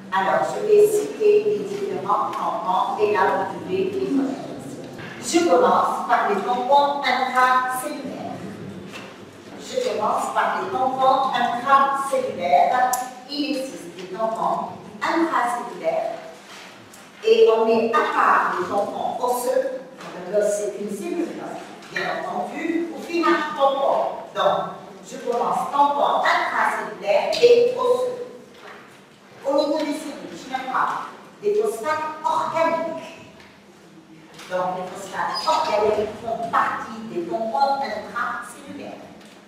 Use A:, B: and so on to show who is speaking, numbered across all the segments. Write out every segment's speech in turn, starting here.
A: Alors, je vais citer les différents tampons et là, vous pouvez les connaître. Je commence par les tampons intracellulaires. Je commence par les tampons intracellulaires. Il existe des tampons intracellulaires et on met à part les tampons osseux. L'os, c'est une cellule, bien entendu, au final tampon. Donc, je commence tampon intracellulaire et osseux. Au niveau des cellules, je n'ai pas des phosphates organiques. Donc, les phosphates organiques font partie des tampons intracellulaires.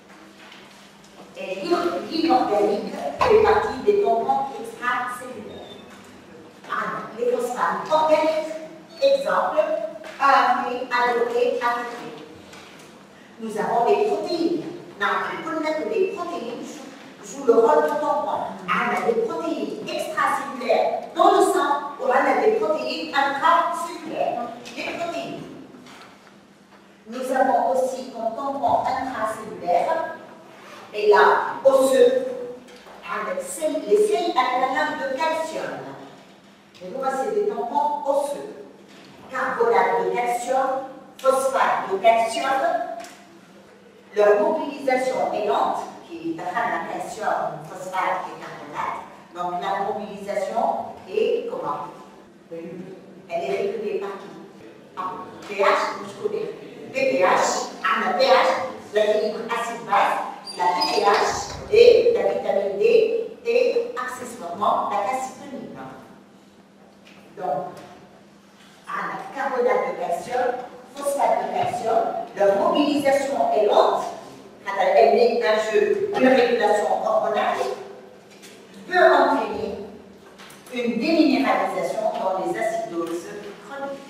A: Et l'inorganique fait partie des tampons extracellulaires. Alors, les phosphates organiques, exemple, AAP, ADP, ATP. Nous avons les protéines. On connaît que les protéines jouent le rôle de tampon. On a des protéines extracellulaires dans le sang, ou on a des protéines intracellulaires. Les protéines. Nous avons aussi comme tampon intracellulaire, et là, osseux, avec les sels alcalins de calcium. Et moi, c'est des tampons osseux. Carbonate de calcium, phosphate de calcium. Leur mobilisation est lente, qui est la calcium, phosphate et carbonate. Donc la mobilisation est comment? Elle est régulée par qui? pH, je connais. pH, la pH, l'équilibre acide-base, la pH et la vitamine D et accessoirement la calcitonine. Donc, carbonate de calcium, phosphate de calcium, leur mobilisation est lente, quand elle met un jeu, une régulation hormonale, peut entraîner une déminéralisation dans les acidoses chroniques.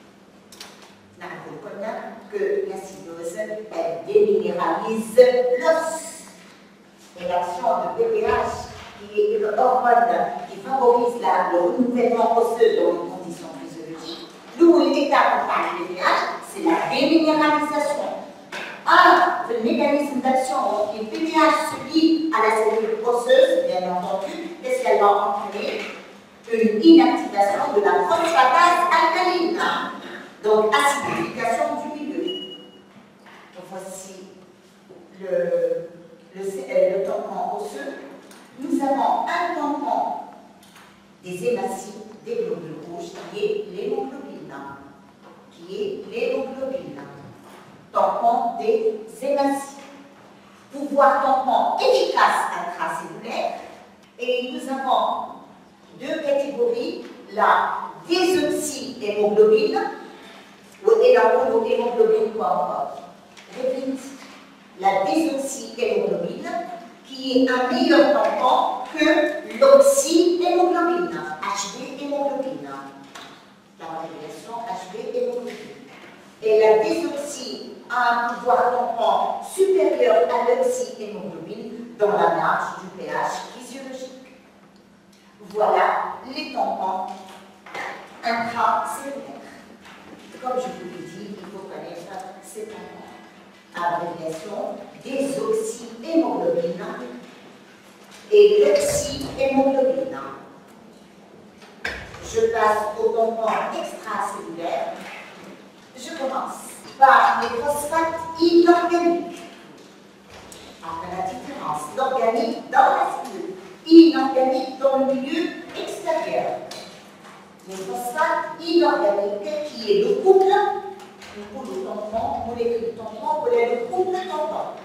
A: On connaît que l'acidose, elle déminéralise l'os. Et l'action de PPH, qui est une hormone qui favorise le renouvellement osseux dans les conditions physiologiques, nous, l'étape par le PPH, c'est la déminéralisation. Un mécanisme d'action qui le PPH se lie à la cellule osseuse, bien entendu, qu'est-ce qu'elle va entraîner? Une inactivation de la phosphatase alcaline. Donc, acidification du milieu. Donc, voici le tampon osseux. Nous avons un tampon des hématies, des globules rouges, qui est l'hémoglobine. Tampon des hématies. Pouvoir tampon efficace intracellulaire. Et nous avons deux catégories, la désoxyhémoglobine, et la monohémoglobine répète, la désoxyhémoglobine, qui est un meilleur tampon que l'oxyhémoglobine, HB-hémoglobine. La régulation HB-hémoglobine. Et la désoxy a un pouvoir tampon supérieur à l'oxyhémoglobine dans la marge du pH physiologique. Voilà les tampons intracellulaires. Comme je vous l'ai dit, il faut connaître ces tampons. Abréviation désoxyhémoglobine et l'oxyhémoglobine. Je passe au tampon extracellulaire. Je commence par les phosphates inorganiques. Après la différence, l'organique dans la cellule, inorganique dans le milieu extérieur. Les phosphates inorganiques qui est le couple, le tampon, molécule tampon, ou le couple tampon.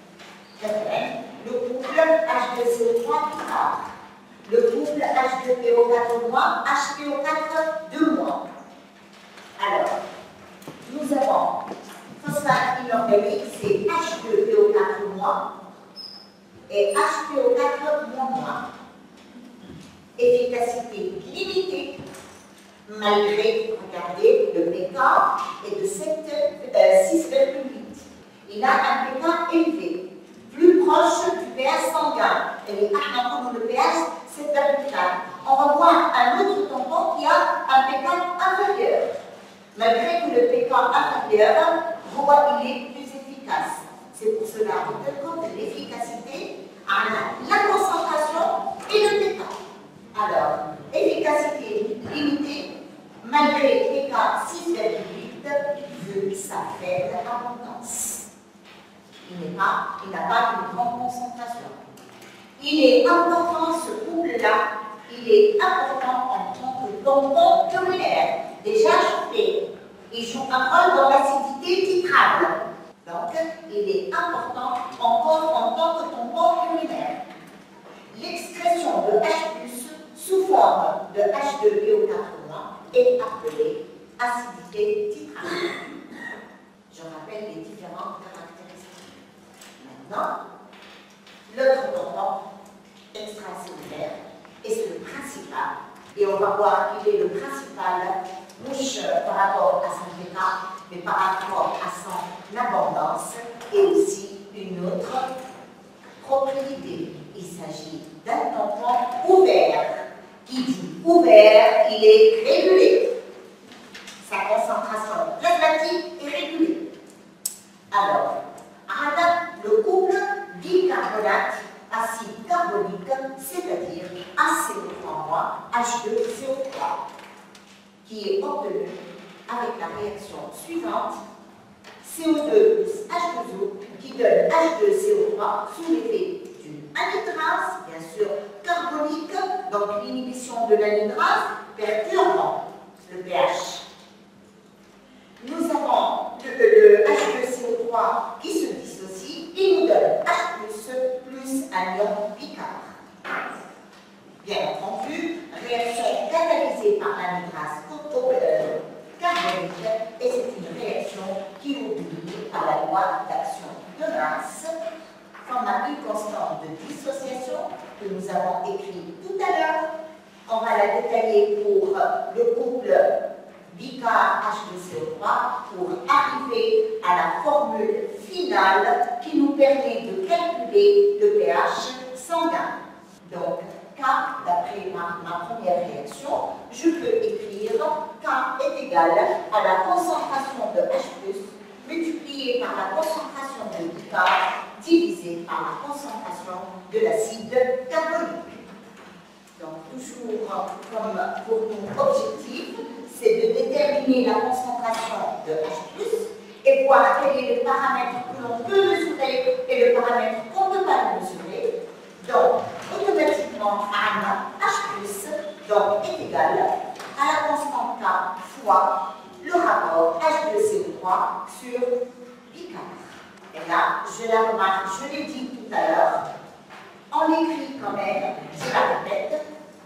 A: Le couple H2CO3 bizarre. Le couple H2PO4-, HPO4-. Alors, nous avons phosphate inorganique, c'est H2PO4- et HPO4-. Efficacité limitée, malgré, regardez, le pK est de 6,8. Il a un pK élevé, plus proche du pH sanguin. Et le pH, 7,4. On va voir un autre tampon qui a un pK inférieur. Malgré que le pK inférieur, il est plus efficace. C'est pour cela qu'on peut compte de l'efficacité à la concentration et le pK. Alors, il n'a pas une grande concentration. Il est important, ce couple-là, il est important en tant que bonbon urinaire. Déjà chauffé, il joue un rôle dans l'acidité titrale. Donc, il est important encore en tant que bonbon urinaire. L'excrétion de H+, sous forme de H2PO4- est appelée acidité titrale. Je rappelle les différentes caractéristiques. Maintenant, l'autre composant extracellulaire, et c'est le principal. Et on va voir qu'il est le principal mouche par rapport à son état, mais par rapport à son abondance, et aussi une autre propriété. Il s'agit d'un tampon ouvert. Qui dit ouvert, il est régulé. Sa concentration plasmatique est régulée. Alors, le couple bicarbonate acide carbonique, c'est-à-dire ACO3- H2CO3, qui est obtenu avec la réaction suivante, CO2 plus H2O, qui donne H2CO3 sous l'effet d'une anhydrase, bien sûr carbonique, donc l'inhibition de l'anhydrase perturbe le pH. Nous avons le H2CO3 qui se dissocie et nous donne H+, plus un ion bicarbonate. Bien entendu, réaction catalysée par l'anhydrase carbonique, et c'est une réaction qui est obéit à la loi d'action de masse, comme a une constante de dissociation que nous avons écrit tout à l'heure. On va la détailler pour le couple bicar H2CO3 pour arriver à la formule finale qui nous permet de calculer le pH sanguin. Donc, K, d'après ma première réaction, je peux écrire K est égal à la concentration de H+, multiplié par la concentration de bicar, divisé par la concentration de l'acide carbonique. Donc, toujours comme pour nous objectif, c'est de déterminer la concentration de H+, et voir quel est le paramètre que l'on peut mesurer et le paramètre qu'on ne peut pas mesurer. Donc, automatiquement, H+, donc, est égal à la constante K fois le rapport H2CO3 sur bicar. Et là, je la remarque, je l'ai dit tout à l'heure, on l'écrit quand même, je la répète,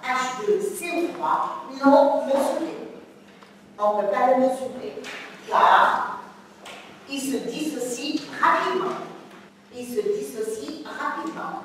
A: H2CO3 non mesuré. On ne peut pas le mesurer, car il se dissocie rapidement. Il se dissocie rapidement.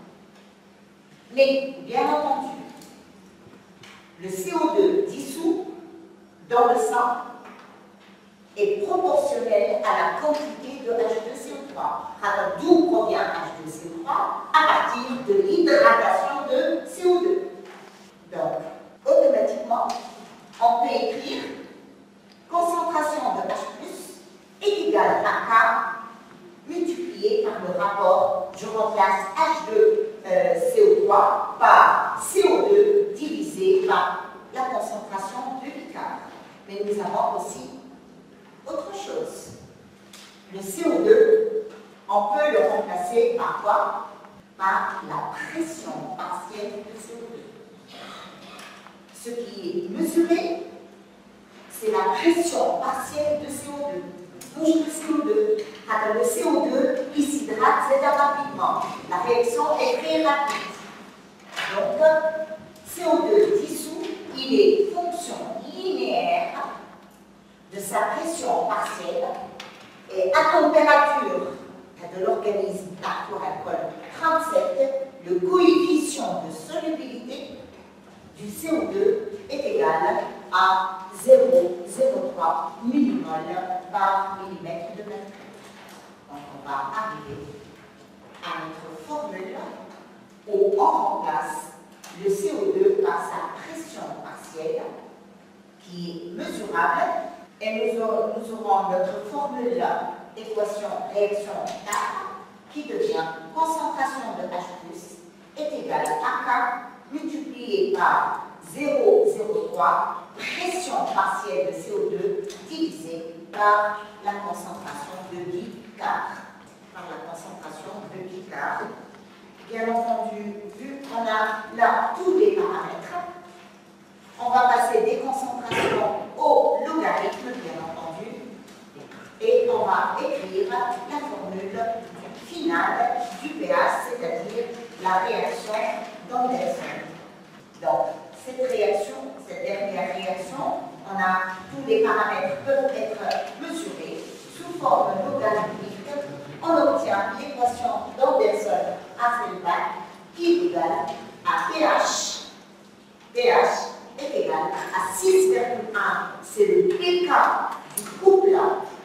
A: Mais, bien entendu, le CO2 dissous dans le sang est proportionnel à la quantité de H2CO3. Alors, d'où provient H2CO3? À partir de l'hydratation de CO2. Donc, automatiquement, on peut écrire concentration de H+, est égale à K multiplié par le rapport, je remplace H2CO3 par CO2 divisé par la concentration de bicar. Mais nous avons aussi autre chose. Le CO2, on peut le remplacer par quoi? Par la pression partielle de CO2. Ce qui est mesuré, c'est la pression partielle de CO2. Bouche de CO2. Alors le CO2, il s'hydrate très rapidement. La réaction est très rapide. Donc, CO2 dissous, il est fonction linéaire de sa pression partielle et à température de l'organisme alcool 37, le coefficient de solubilité du CO2 est égal à 0,03 millimol par millimètre de mercure. Donc on va arriver à notre formule où on remplace le CO2 par sa pression partielle qui est mesurable et nous aurons notre formule équation réaction 4 qui devient concentration de H+ est égale à K multiplié par 0,03 pression partielle de CO2 divisé par la concentration de bicar, par la concentration de Picard. Bien entendu, vu qu'on a là tous les paramètres, on va passer des concentrations au logarithme, bien entendu, et on va écrire la formule finale du pH, c'est-à-dire la réaction d'Anderson. Donc, cette réaction, cette dernière réaction, on a tous les paramètres peuvent être mesurés sous forme logarithmique. On obtient l'équation d'Anderson à Feldbach qui est égale à pH. pH est égal à 6,1. C'est le pK du couple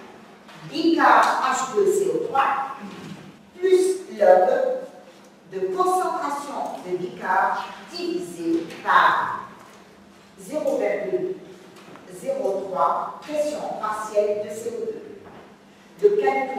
A: BiCAR-H2CO3 plus log de concentration de BiCAR divisé par 0,03 pression partielle de CO2. Le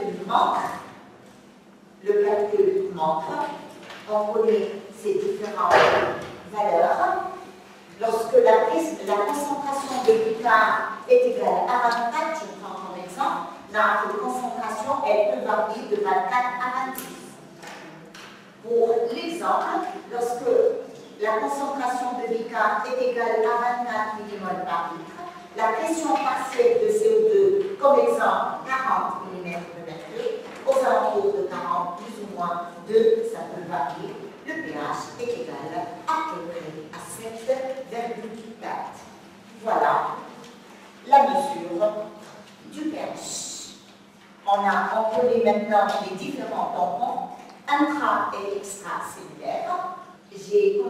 A: calcul manque. On connaît ces différentes valeurs. Lorsque la concentration de BiCAR est égale à 24, je prends comme exemple, la concentration, elle peut varier de 24 à 26. Pour l'exemple, lorsque la concentration de BiCAR est égale à 24 mmol par litre, la pression partielle de CO2, comme exemple 40 mm de mercure, aux alentours de 40, plus ou moins 2, ça peut varier. Le pH est égal à peu près à 7,4. Voilà la mesure du pH. On connaît maintenant les différents tampons intra- et extracellulaires. J'ai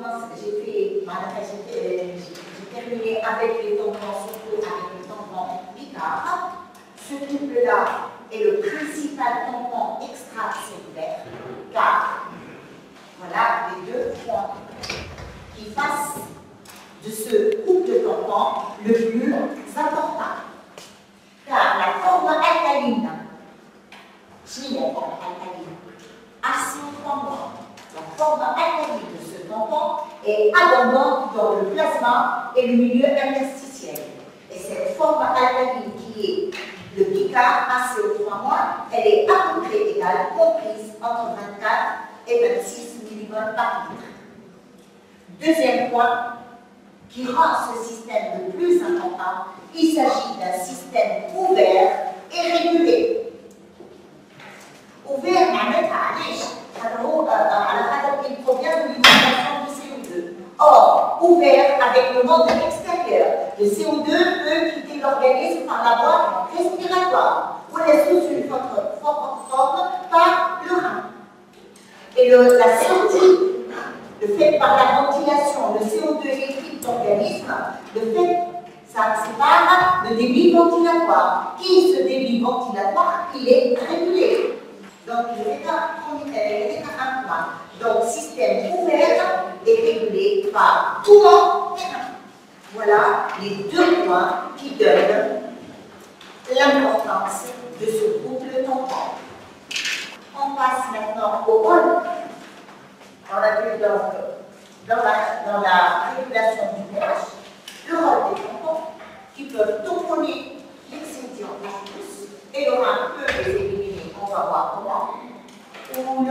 A: terminé avec les tampons, surtout avec les tampons BiCAR. Ce couple-là est le principal tampon extracellulaire, car voilà les deux points qui fassent de ce couple de tampons le plus important. Car la forme alcaline, si la forme alcaline, asymptotique, la forme alcaline de ce tampon est abondante dans le plasma et le milieu interstitiel. Et cette forme alcaline qui est le BiCAR ACO3-, elle est à peu près égale, comprise entre 24 et 26 mmol par litre. Deuxième point qui rend ce système le plus important, il s'agit d'un système ouvert et régulé. Ouvert, il provient de l'utilisation du CO2. Or, ouvert avec le monde extérieur, le CO2 peut quitter l'organisme par la voie respiratoire ou est sous une forme par le rein. Et la sortie, le fait par la ventilation, le CO2 équipe l'organisme, le fait, ça sépare le débit ventilatoire. Qui ce débit ventilatoire, il est régulé. Donc, il est à un point. Donc, système ouvert et régulé par courant terrain. Voilà les deux points qui donnent l'importance de ce couple tampon. On passe maintenant au rôle. On a vu donc dans la régulation du pH le rôle des tampons qui peuvent tamponner l'excision H+, et le rein peut les éliminer, on va voir comment. Ou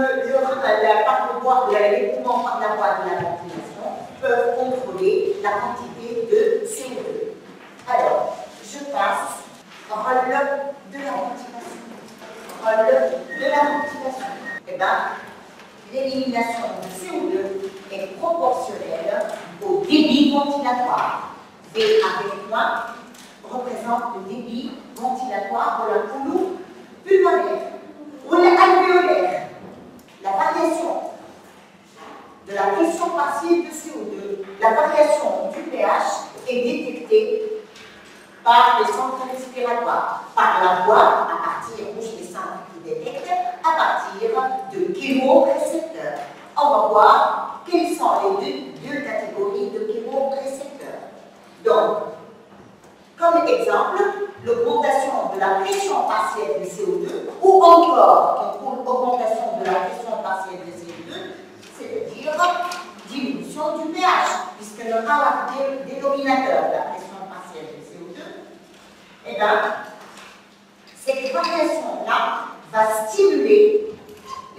A: les poumons par la voie de la ventilation peuvent contrôler la quantité de CO2. Alors, je passe au rôle de la ventilation. Rôle de la ventilation. Eh bien, l'élimination du CO2 est proportionnelle au débit ventilatoire. V avec point représente le débit ventilatoire de la poumon pulmonaire ou alvéolaire. La variation de la pression partielle de CO2, la variation du pH est détectée par les centres respiratoires, par la voie, à partir où les centres qui détectent, à partir de chémorécepteurs. On va voir quelles sont les deux catégories de chémorécepteurs. Donc, comme exemple, l'augmentation de la pression partielle de CO2 ou encore l'augmentation de la pression partielle de CO2, c'est-à-dire diminution du pH, puisque le dénominateur de la pression partielle de CO2, eh bien, cette variation-là va stimuler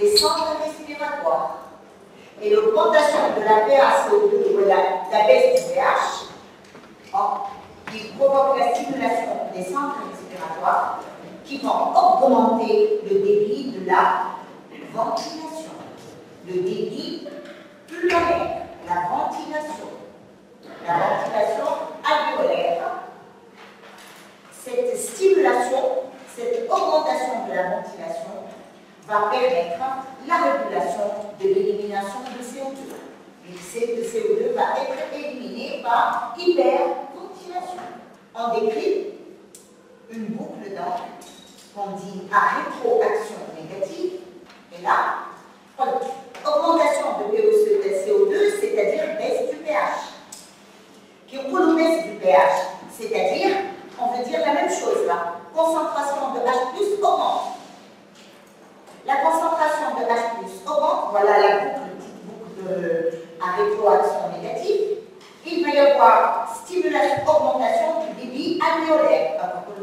A: des centres respiratoires et l'augmentation de la PaCO2 ou la baisse du pH, qui provoque la stimulation des centres respiratoires qui vont augmenter le débit de la ventilation. Le débit pluriel, la ventilation. La ventilation alvéolaire, cette stimulation, cette augmentation de la ventilation va permettre la régulation de l'élimination de CO2. Le CO2 va être éliminé par hyperventilation. On décrit une boucle d'encre qu'on dit à rétroaction négative, et là, augmentation de CO2, c'est-à-dire baisse du pH. Baisse du pH, c'est-à-dire, on veut dire la même chose là, concentration de H+ augmente. La concentration de H+ augmente, voilà la petite boucle à rétroaction négative. Il va y avoir stimulation, augmentation du débit alvéolaire.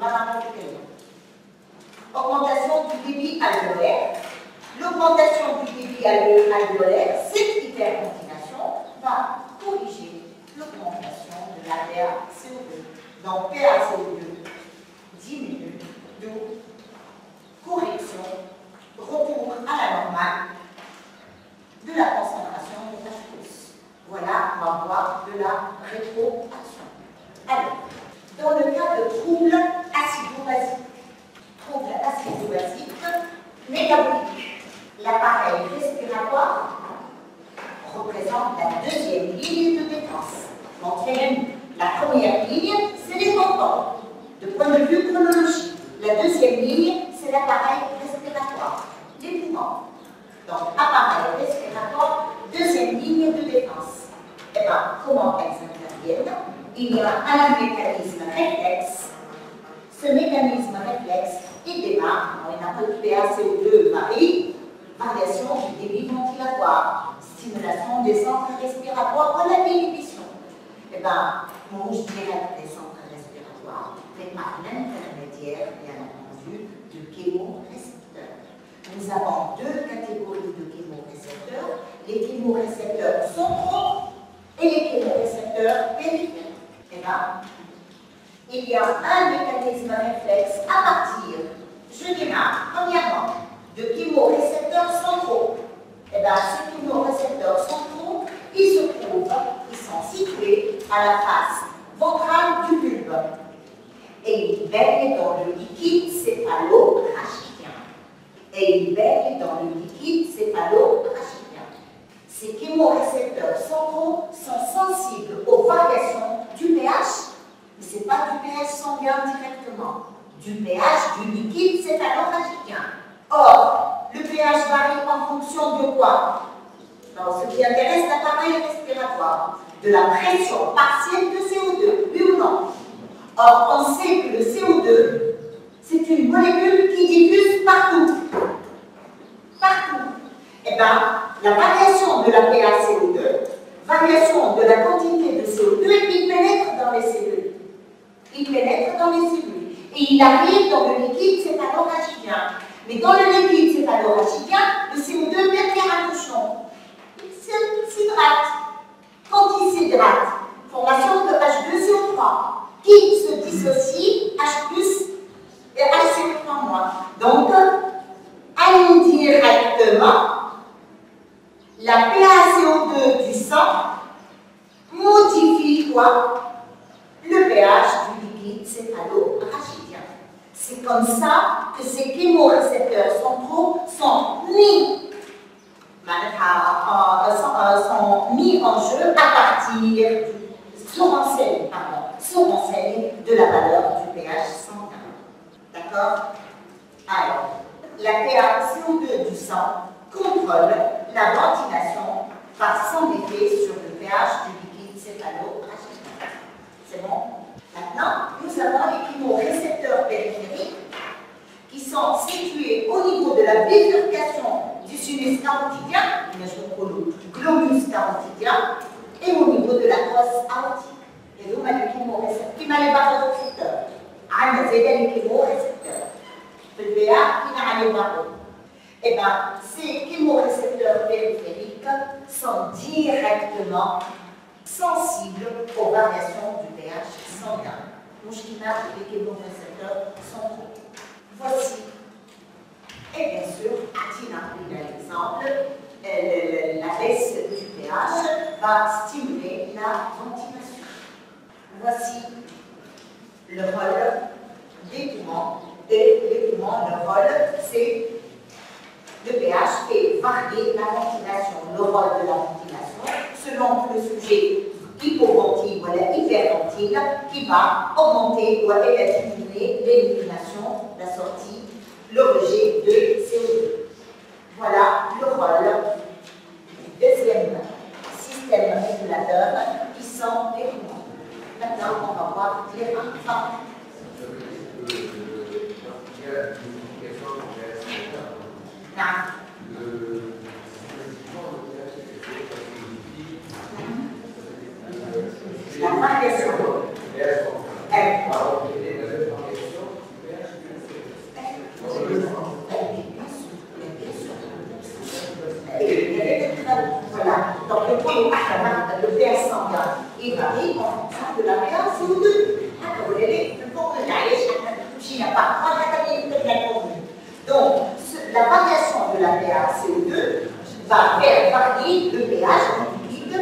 A: Augmentation du débit alvéolaire. L'augmentation du débit alvéolaire, cette hyperventilation, va corriger l'augmentation de la PaCO2. Donc PaCO2 diminue, d'où correction, retour à la normale de la concentration de H+. Voilà, on va voir de la rétroaction. Alors, dans le cas de troubles acido-basiques métaboliques, l'appareil respiratoire représente la deuxième ligne de défense. Donc, la première ligne, c'est les tampons, de point de vue chronologique. La deuxième ligne, c'est l'appareil respiratoire, les poumons. Donc, appareil respiratoire, deuxième ligne de défense. Et bien, comment elles interviennent? Il y a un mécanisme réflexe. Ce mécanisme réflexe, il démarre, on a un peu de PaCO2 varie, variation du débit ventilatoire, stimulation des centres respiratoires, voilà l'inhibition. Eh bien, moi je dirais les centres respiratoires, mais par l'intermédiaire, bien entendu, du chémorécepteur. Nous avons deux catégories de chémorécepteurs, les chémorécepteurs centraux et les chémorécepteurs périphériques. Eh bien, il y a un mécanisme réflexe à partir, je démarre, premièrement, de chémorécepteurs centraux. Eh bien, ces chémorécepteurs centraux, ils sont situés à la face ventrale du bulbe. Et ils baignent dans le liquide céphalo-rachidien. Ces chémorécepteurs centraux sont sensibles aux variations du pH, mais ce n'est pas du pH sanguin directement, du pH du liquide céphalo-rachidien. Or, le pH varie en fonction de quoi? Alors, ce qui intéresse l'appareil respiratoire, de la pression partielle de CO2, oui ou non? Or, on sait que le CO2, c'est une molécule qui diffuse partout. Partout. Eh bien, la variation de la PaCO2, variation de la quantité de CO2, il pénètre dans les cellules. Et il arrive dans le liquide céphalo-rachidien. Mais dans le liquide céphalo-rachidien, le CO2 devient un cochon. Il s'hydrate. Quand il s'hydrate, formation de H2CO3, qui se dissocie H+ et HCO3-. Donc, indirectement, la PaCO2 du sang modifie quoi? Le pH du liquide céphalo-rachidien. C'est comme ça que ces chémorécepteurs centraux sont mis en jeu à partir, se renseignent de la valeur du pH sanguin. D'accord? Alors, la PaCO2 du sang contrôle la ventilation par son effet sur le pH du liquide céphalo-rachidien. C'est bon? Maintenant, nous avons les chémorécepteurs périphériques qui sont situés au niveau de la bifurcation du sinus carotidien, le globus carotidien, et au niveau de la fosse aortique. Et donc, les chémorécepteurs, qui m'a les barorécepteurs. Les chémorécepteurs. Le BA, qui n'a pas les barreaux. Eh bien, ces chémorécepteurs périphériques sont directement sensibles aux variations du pH sanguin. Mouchkina, les chémorécepteurs sont trop. Voici, et bien sûr, Atina, l'exemple, la baisse du pH va stimuler la ventilation. Voici le rôle des poumons. Et les poumons, le rôle, c'est le pH fait varier la ventilation. Le rôle de la ventilation, selon que le sujet hypoventile ou hyperventile, qui va augmenter ou diminuer l'élimination, la sortie, le rejet de CO2. Voilà le rôle du deuxième système régulateur qui sont les poumons. Maintenant, on va voir les reins. La variation. Voilà. Donc, le pH sanguin, il varie en fonction de la pH CO2. Donc, la variation de la pH CO2 va faire varier le pH du liquide,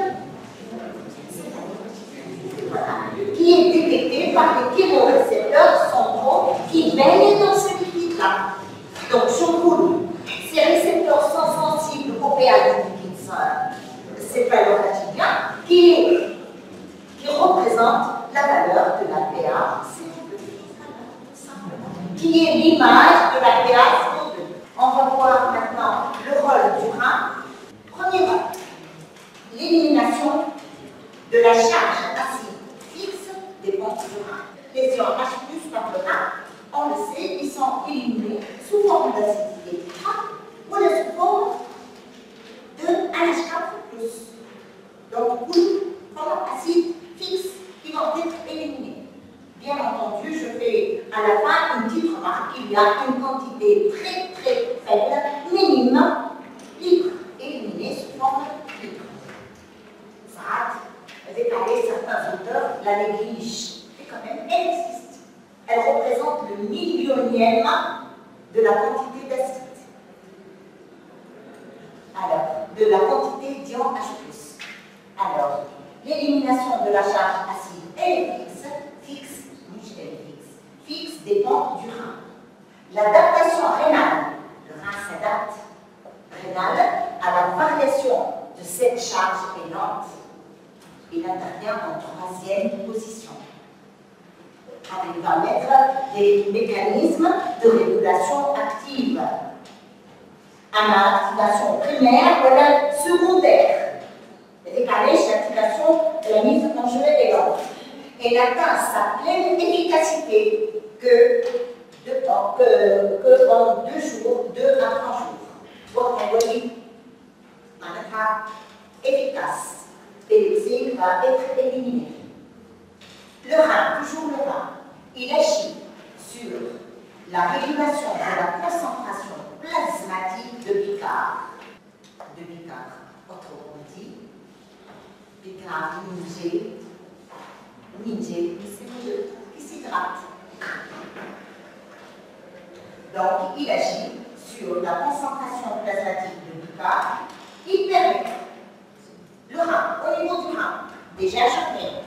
A: qui est détecté par les chémorécepteurs centraux qui baignent dans ce liquide-là. Donc, je roule. Ces récepteurs sont sensibles au pH du liquide céphalorachidien qui représente la valeur de la pH CO2, qui est l'image de la pH CO2. On va voir maintenant le rôle du rein. Premier rôle, l'élimination de la charge acide fixe des pompes du rein. Les ions H+ par le rein, on le sait, ils sont éliminés sous forme d'acidité ou sous forme de NH4+. Donc, comme acide fixe qui vont être éliminés. Bien entendu, je fais à la fin une petite remarque. Il y a une quantité très faible, minime, libre, éliminée sous forme libre. Ça a décalé certains auteurs la négligent. Mais quand même, elle existe. Elle représente le millionième de la quantité d'acide. Alors, de la quantité d'ion H+. Alors, l'élimination de la charge acide, elle est fixe, fixe dépend du rein. L'adaptation rénale, le rein s'adapte rénale à la variation de cette charge est lente. Il intervient en troisième position. Il va mettre des mécanismes de régulation active. À l'activation primaire ou à la secondaire. Décalage, l'activation de la mise en jeu est lente. Elle atteint sa pleine efficacité en 2 jours, 2 à 3 jours. Donc, on voit efficace. Et l'exil va être éliminé. Le rein, toujours le rein, il agit sur la régulation de la concentration plasmatique de bicarbonate. Autrement dit, bicarbonate Nigé, qui s'hydrate. Donc, il agit sur la concentration plasmatique de bicarbonate. Il permet le rein, au niveau du rein, déjà chacun,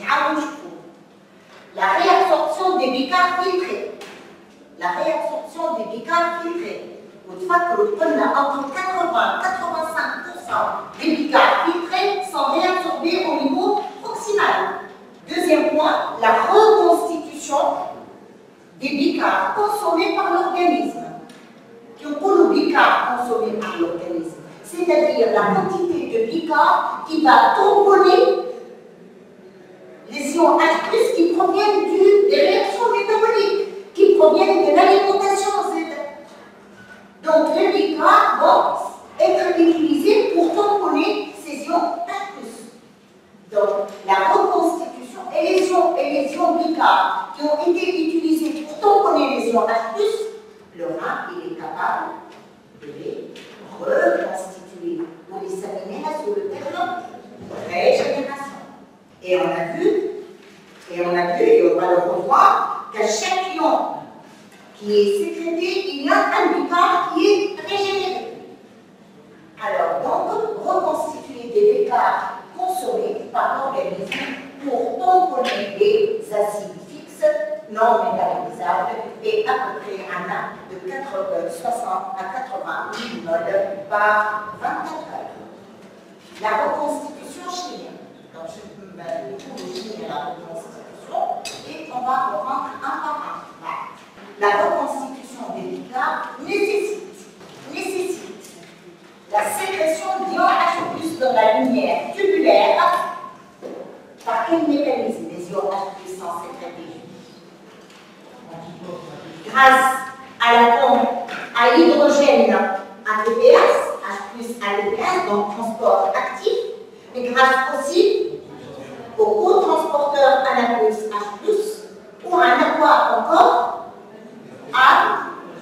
A: la réabsorption des bicarb filtrés. La réabsorption des bicarb filtrés. Au fait que entre 80 et 85% des bicarb filtrés sont réabsorbés au niveau proximal. Deuxième point, la reconstitution des bicarb consommés par l'organisme. Qui ont le bicarb consommé par l'organisme, c'est-à-dire la quantité de bicarb qui va tamponner les ions H+ qui proviennent des réactions métaboliques, qui proviennent de l'alimentation Z. Donc le bicarb va être utilisé pour tamponner ces ions H+. Donc la reconstitution et les ions bicarb qui ont été utilisés pour tamponner les ions H+, le rein il est capable de les donc reconstituer des bicarb consommés par l'organisme pour tamponner les acides fixes non métabolisables et à peu près un A de 60 à 80 millimoles par 24 heures. La reconstitution chimique. Donc, je vais vous la reconstitution et on va reprendre un par un. La reconstitution des bicarb nécessite la sécrétion d'ion H+ dans la lumière tubulaire. Par quel mécanisme les ions H+ sont sécrétés? Grâce à la pompe à hydrogène ATPase, H+ ATPase, donc transport actif, mais grâce aussi au cotransporteur anacose H+, ou un aqua encore à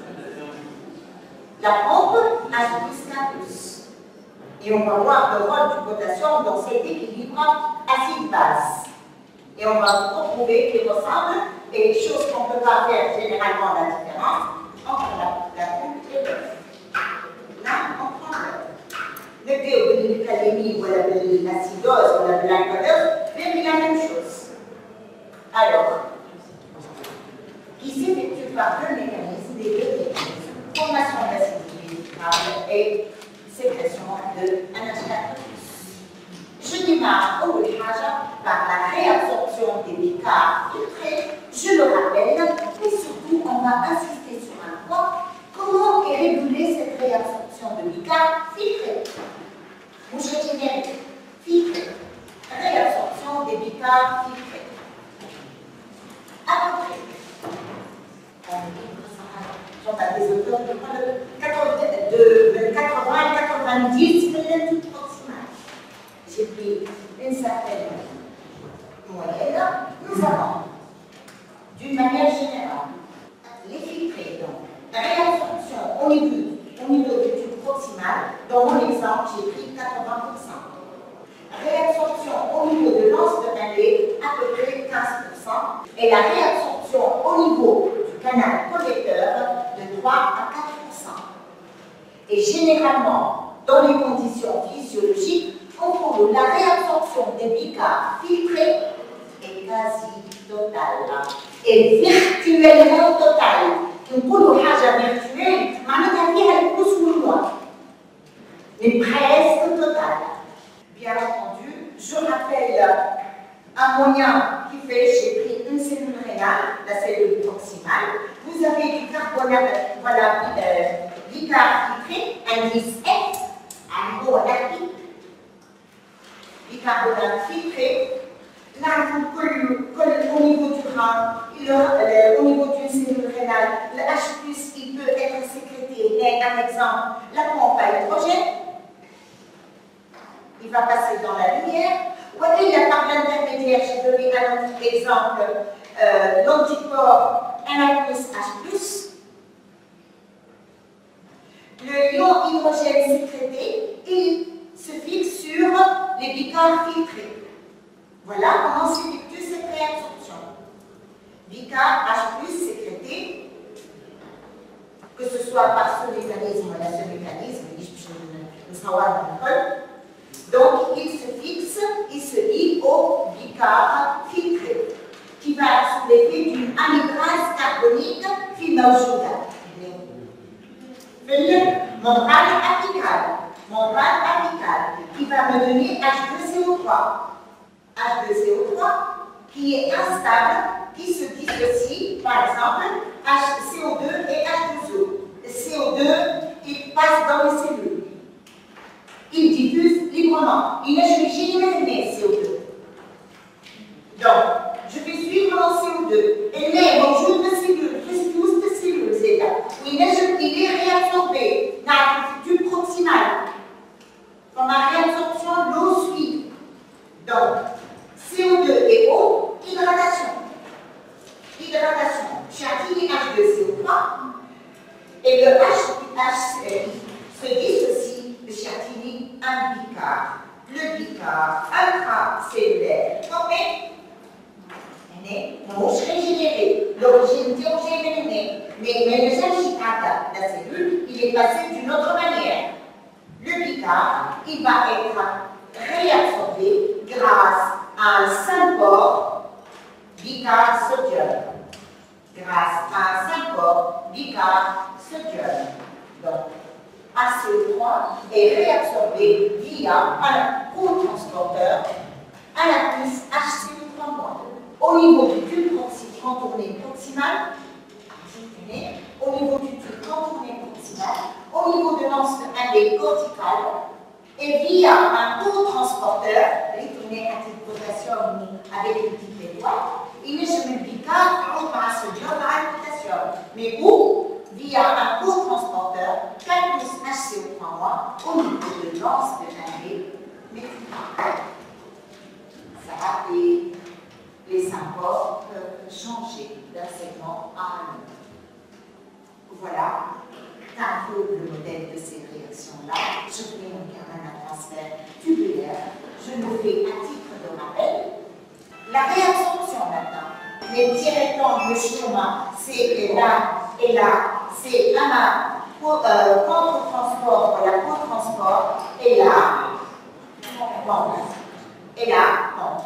A: la pompe H+K+. Et on va voir le rôle du potassium dans cet équilibre acide-base. Et on va retrouver les ressembles et les choses qu'on ne peut pas faire généralement la différence entre la pompe et l'œuf. Là, on prend l'œuf. Le déoxycalémie ou l'acidose ou la glycolose, c'est la même chose. Alors, qui s'effectue par deux mécanismes, des deux mécanismes. Formation d'acidité et sécrétion de NH4+. Je démarre au par la réabsorption des bicarb filtrés, je le rappelle, et surtout on va insister sur un point, comment est régulée cette réabsorption de bicarb filtrés. Bouche générique, filtré, réabsorption des bicarb filtrés. À peu près. J'en ai des auteurs de 80 et 90 millilitres proximales. J'ai pris une certaine moyenne. Nous avons, d'une manière générale, les filtrés, donc, la réabsorption au niveau du tube proximal. Dans mon exemple, j'ai pris 80%. Réabsorption au niveau de l'anse de Rayleigh, à peu près 15%. Et la réabsorption au niveau du canal collecteur de 3 à 4%. Et généralement, dans les conditions physiologiques, on trouve la réabsorption des bicarb filtrés est quasi totale. Et virtuellement totale. نقولوا حاجة virtuelle معناتها فيها البلوس والموان. Mais presque totale. Bien entendu, je rappelle un moyen qui fait, j'ai pris une cellule rénale, la cellule proximale. Vous avez du carbonate, voilà, bicarb filtré, indice F, un gros lactique. Bicarbonate filtré. Là, au niveau du rein, au niveau d'une cellule rénale, le H+, il peut être sécrété. Mais un exemple, la pompe à hydrogène, il va passer dans la lumière. Ou alors, par l'intermédiaire, j'ai donné un autre exemple, l'anticorps Na+H+. Le ion hydrogène sécrété, il se fixe sur les bicarb filtrés. Voilà comment s'effectue cette réabsorption. Bicarb H+ sécrété, que ce soit par ce mécanisme ou ce mécanisme, donc il se fixe, il se lie au bicarb filtré, qui va sous l'effet d'une anhydrase carbonique phénojoudale. Membrane apicale, qui va me donner H2CO3. H2CO3 qui est instable, qui se dissocie, par exemple, CO2 et H2O. CO2, il passe dans les cellules. Il diffuse librement. Il ne change jamais CO2. Donc, je vais suivre mon CO2. Et mais mon jour de cellules, plus de cellules, c'est là. Il est réabsorbé dans le tube proximal. Comme la réabsorption, l'eau suit. Donc, CO2 et eau, hydratation. Châtille H2CO3 et le HCl se dissocie de châtille un bicarb. Le bicarb intracellulaire formé mouche régénérée, l'origine théogénérée, mais ne s'agit pas de la cellule, il est passé d'une autre manière. Le bicarb il va être réabsorbé grâce à un sympore bicarbsodium. Grâce à un sympore bicarbsodium. Donc, ACO3 est réabsorbé via un cotransporteur à la piste HCO3-. Au niveau du tube contourné proximal, au niveau du tube contourné proximal, au niveau de l'anse indé cortical, et via un cotransporteur, retourné à titre potassium avec une petite étoile, il met sur le bicarbonate par sodium à potassium. Mais où? Via un cotransporteur 4 plus HCO3- au niveau de l'anse indé méthylal. Ça, les sympores peuvent changer d'un segment à un autre. Voilà un peu le modèle de ces réactions-là. Je fais quand même un transfert tubulaire. Je le fais à titre de rappel. La réabsorption maintenant. Les petits rectangles de schéma, c'est là et là, c'est un contre-transport, voilà, contre-transport, et là, bon, et là, bon.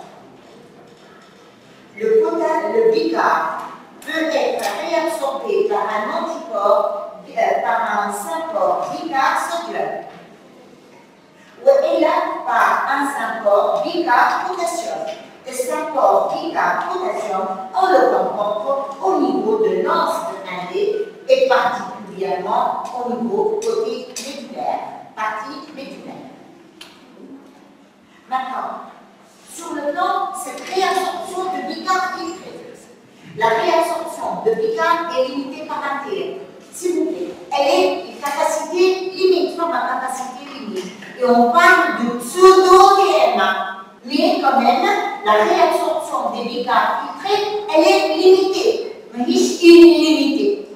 A: Le bicard peut être réabsorbé par un anticorps, par un sympore bicarbsodium, et là par un sympore bicarbpotassium. Le sympore bicarbpotassium, on le rencontre au niveau de l'anse indé et particulièrement au niveau côté médullaire, partie médullaire. Maintenant, sur le plan, cette réabsorption de bicard filtreuse. La réabsorption de bicard est limitée par un terme. S'il vous plaît, elle est une capacité limite, non pas capacité limite. Et on parle de pseudo-TMA. Mais quand même, la réabsorption des bicards filtrés, elle est limitée, mais illimitée.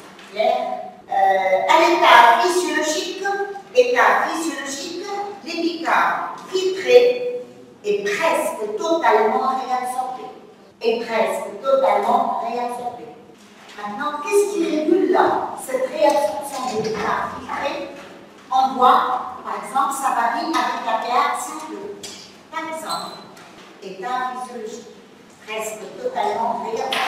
A: À l'état physiologique, les bicards filtrés est presque totalement réabsorbé. Maintenant, qu'est-ce qui régule là, cette réabsorption des bicards filtrés? On voit, par exemple, ça varie avec la pH CO2. Par exemple, état physiologique, presque totalement réabsorbé.